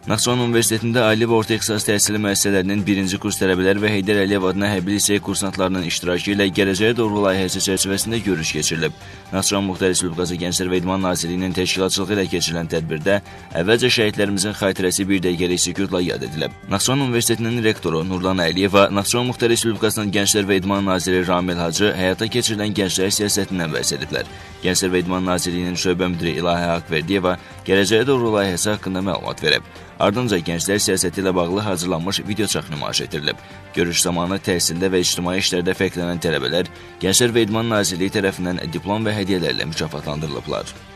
Naxçıvan Universitetində ali və orta ixtisas təhsili müəssisələrinin birinci kurs tələbələr və Heydər Əliyev adına hərbi lisey kursantlarının iştirakı ilə Gələcəyə Doğru layihəsi çərçivəsində görüş keçirilib. Naxçıvan Muxtar Respublikası Gənclər və İdman Nazirliyinin təşkilatçılığı ilə keçirilən tədbirdə əvvəlcə şəhidlərimizin xatirəsi bir dəqiqəlik sükutla yad edilib. Naxçıvan Universitetinin rektoru Nurlan Əliyeva, Naxçıvan Muxtar Respublikasının Gənclər və İdman Naziri Ramil Hacı həyata keçirilən gənclər siyasətindən bəhs ediblər. Gənclər və İdman Nazirliyinin şöbə müdiri İlahə Haqverdiyeva Gələcəyə Doğru layihəsi haqqında məlumat verib. Ardınca gənclər siyasəti ilə bağlı hazırlanmış videoçaq nümayiş etdirilib. Görüş zamanı təhsildə və ictimai işlərdə fərqlənən tələbələr Gənclər və İdman Nazirliyi tərəfindən diplom və hədiyyələrlə mükafatlandırılıblar.